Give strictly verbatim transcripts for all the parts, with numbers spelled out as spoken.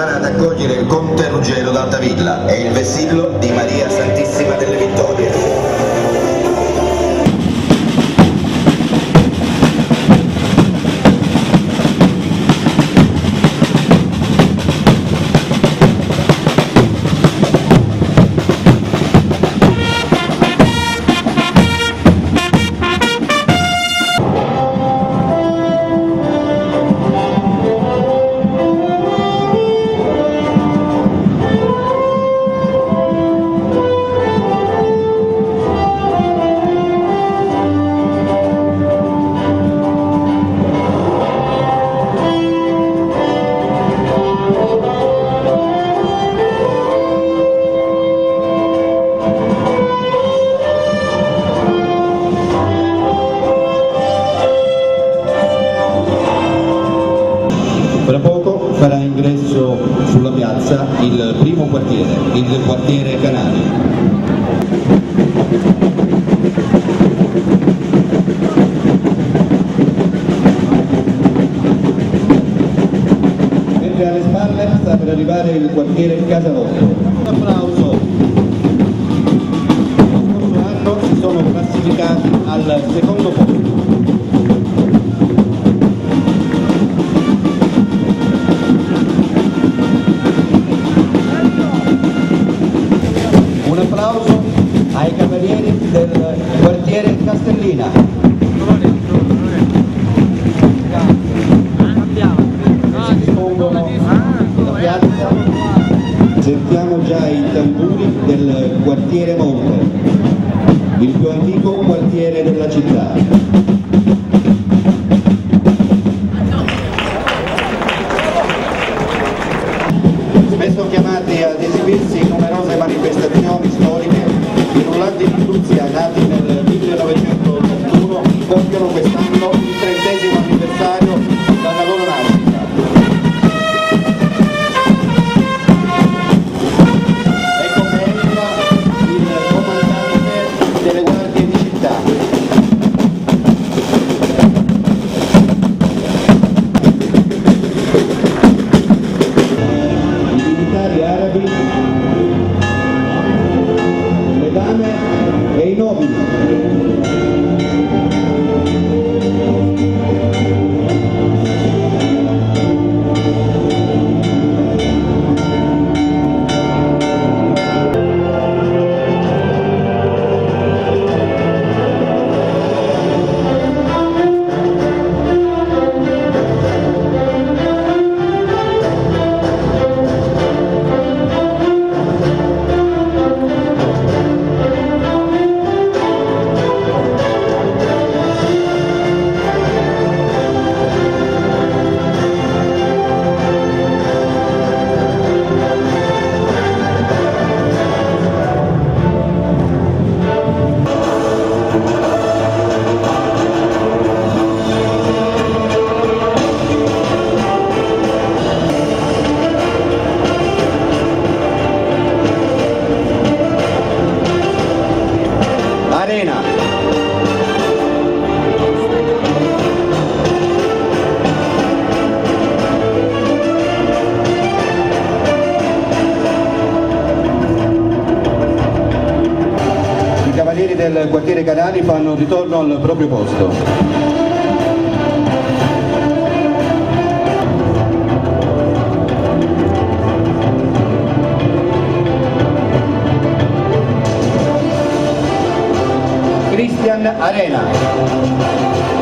prepara ad accogliere il conte Ruggero d'Altavilla e il vessillo di Maria Santissima delle Vittorie. Fra poco farà ingresso sulla piazza il primo quartiere, il quartiere Canali. Mentre alle spalle sta per arrivare il quartiere Casalotto. Un applauso. Lo scorso anno si sono classificati al secondo posto. Un applauso ai cavalieri del quartiere Castellina. Si dispongono la piazza. Sentiamo già i tamburi del quartiere Monte, il più antico quartiere della città. Spesso chiamati ad esibirsi in numerose manifestazioni storiche, i rullanti di Cruzia, nati nel millenovecentottantuno, compiono quest'anno il trentesimo anniversario dalla loro nascita. Ecco che entra il comandante delle guardie di città. Arabi, le dame e i nobili. Arena. I cavalieri del quartiere Canali fanno ritorno al proprio posto. Cristian Arena.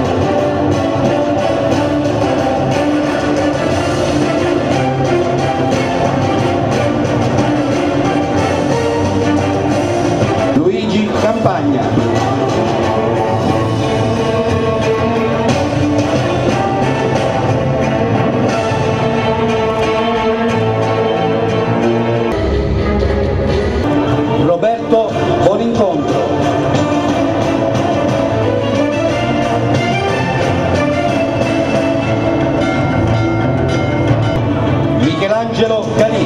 Luigi Campagna. Roberto Buonincontro. Michelangelo Calì.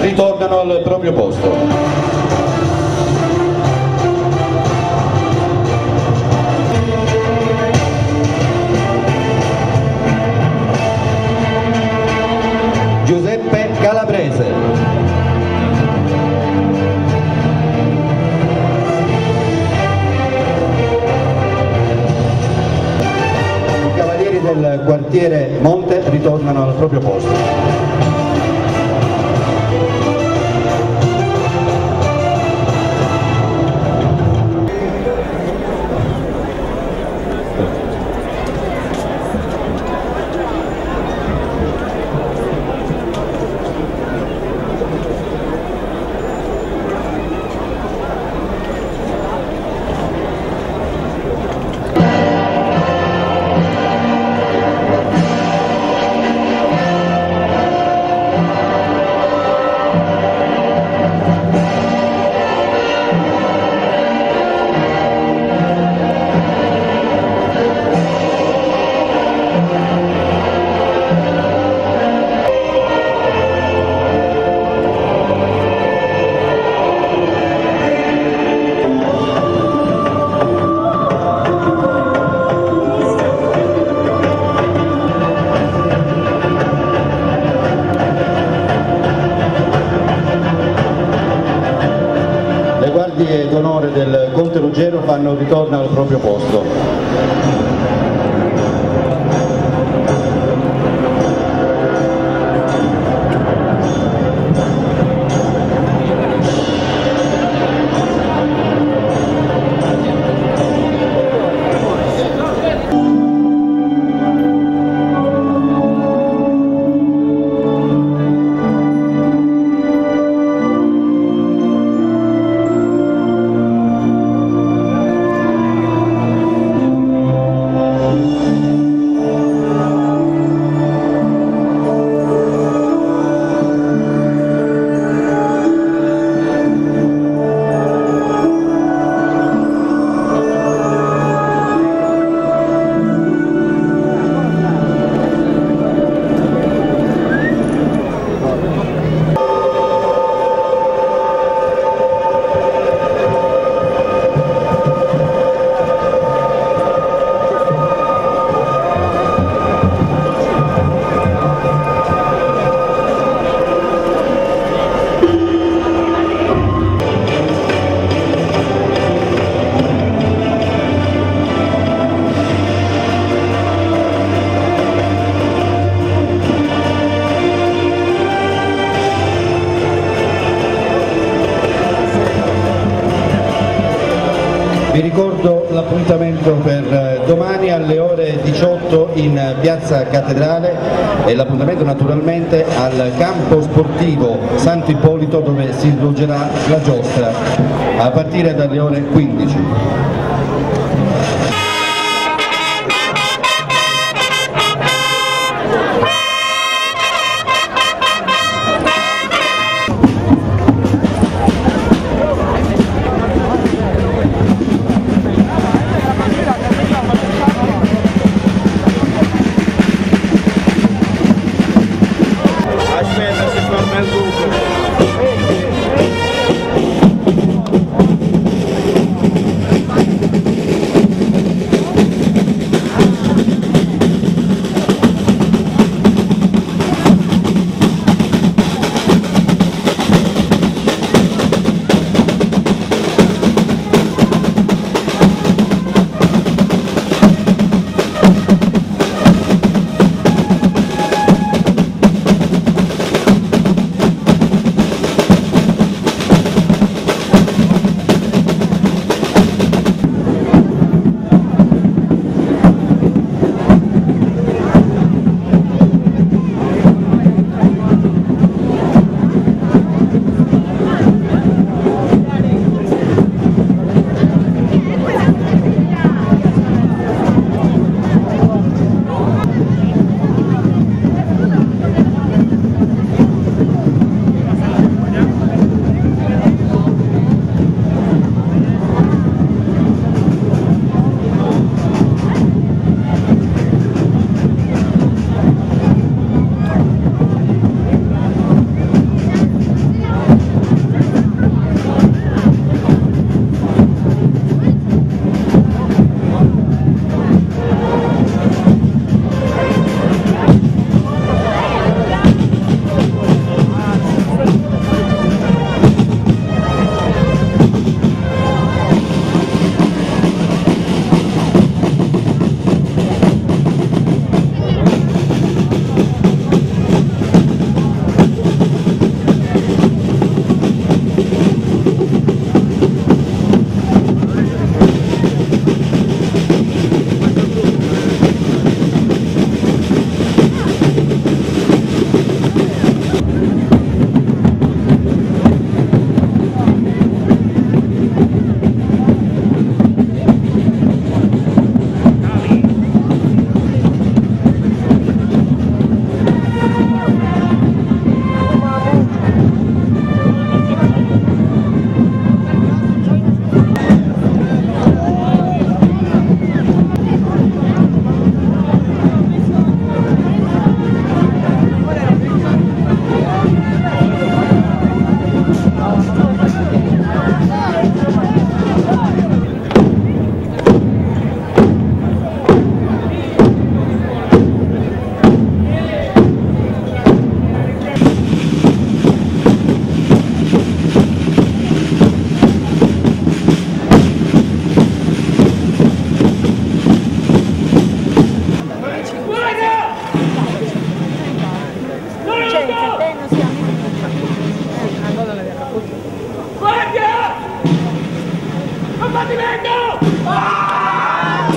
ritornano al proprio posto. Giuseppe Calabrese. I cavalieri del quartiere Monte ritornano al proprio posto. Le guardie d'onore del Conte Ruggero fanno ritorno al proprio posto. Vi ricordo l'appuntamento per domani alle ore diciotto in Piazza Cattedrale e l'appuntamento naturalmente al campo sportivo Santo Ippolito, dove si svolgerà la giostra a partire dalle ore quindici. Aspetta, si forma il buco. combattimento! Ah!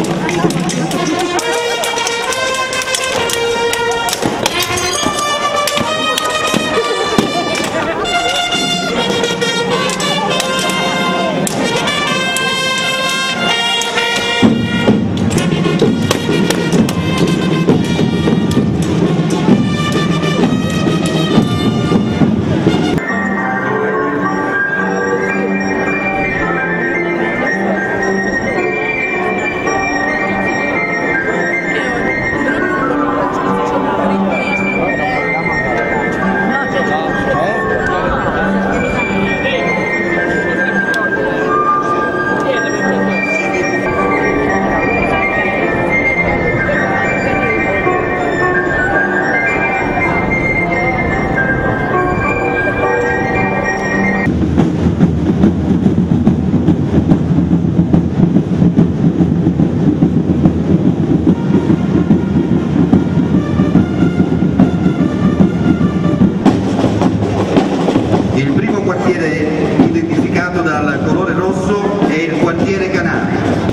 Il primo quartiere identificato dal colore rosso è il quartiere Canale.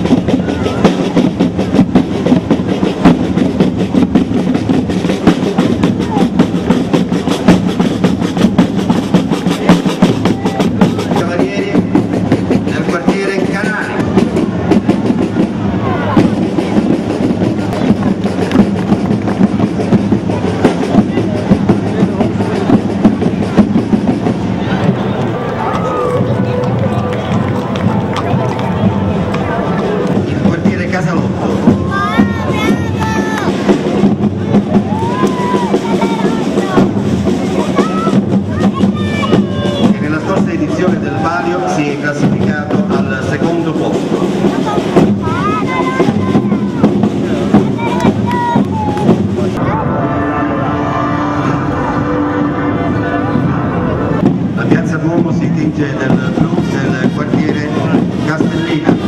Cavalieri del quartiere Canale. Del Palio si è classificato al secondo posto. La piazza Duomo si tinge del blu del quartiere Castellina.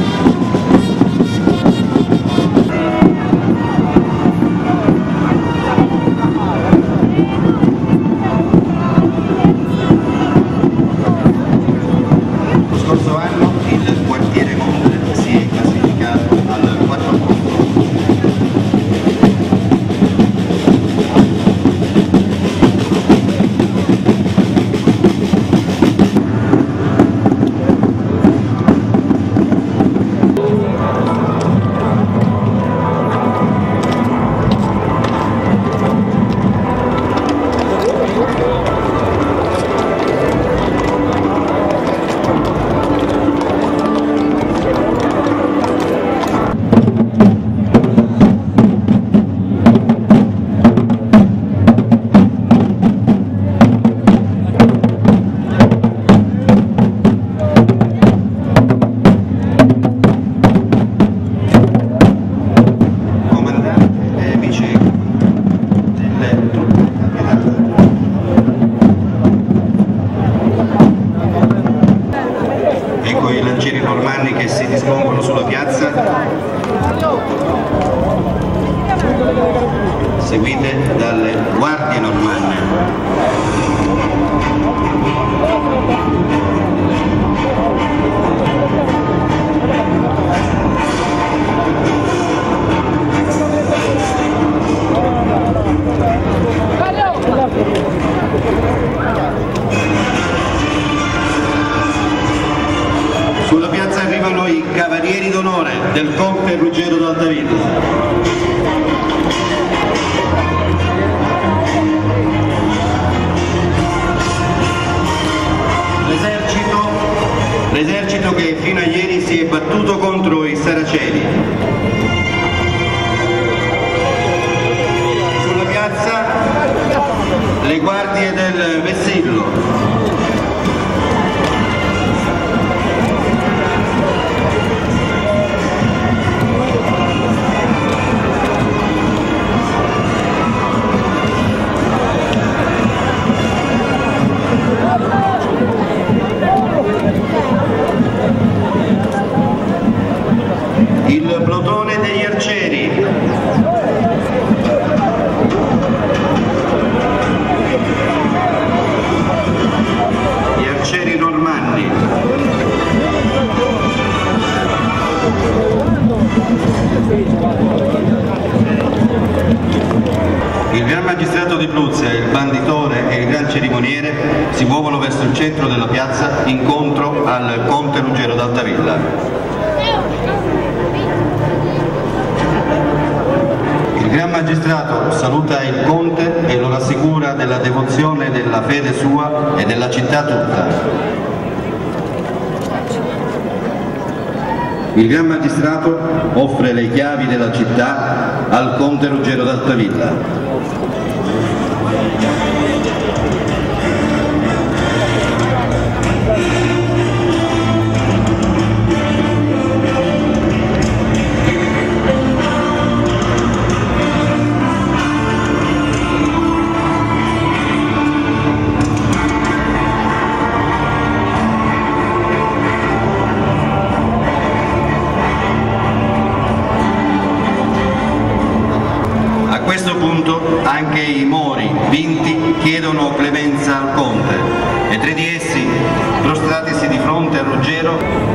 Ecco i lancieri normanni che si dispongono sulla piazza, seguite dalle guardie normanne. Sulla piazza arrivano i cavalieri d'onore del conte Ruggero d'Altavilla. L'esercito, l'esercito che fino a ieri si è battuto contro i saraceni. Sulla piazza le guardie del vessillo. Il plotone degli arcieri. Gli arcieri normanni. Il Gran Magistrato di Bruzia, il banditore e il Gran Cerimoniere si muovono verso il centro della piazza incontro al Conte Ruggero d'Altavilla. Il Gran Magistrato saluta il Conte e lo rassicura della devozione della fede sua e della città tutta. Il Gran Magistrato offre le chiavi della città al Conte Ruggero d'Altavilla. A questo punto anche i Mori, vinti, chiedono clemenza al Conte e tre di essi, prostratisi di fronte a Ruggero,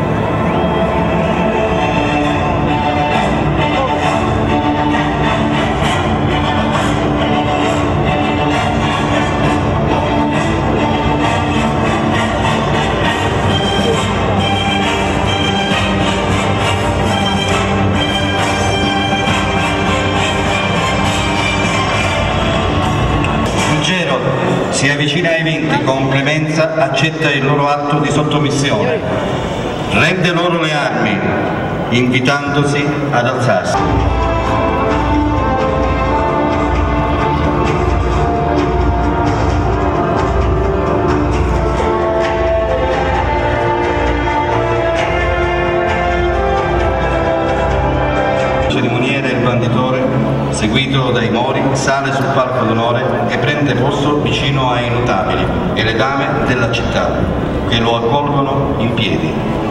si avvicina ai vinti con clemenza, accetta il loro atto di sottomissione, rende loro le armi, invitandosi ad alzarsi. Il cerimoniere e il banditore, seguito dai Mori, sale sul palco d'onore e prende posto vicino ai notabili e le dame della città, che lo accolgono in piedi.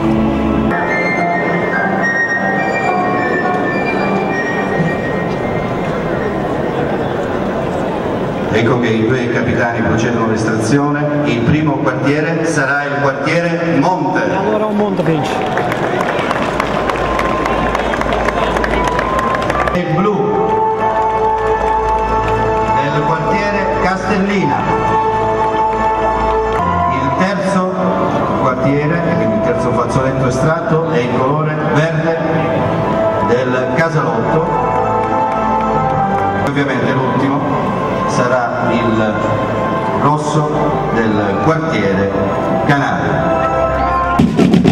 Ecco che i due capitani procedono all'estrazione. Il primo quartiere sarà il quartiere Monte. Allora un Monte vince. Il blu del quartiere Castellina. Il terzo quartiere, quindi il terzo fazzoletto estratto, è il colore verde del Casalotto. Ovviamente l'ultimo sarà il rosso del quartiere Canario.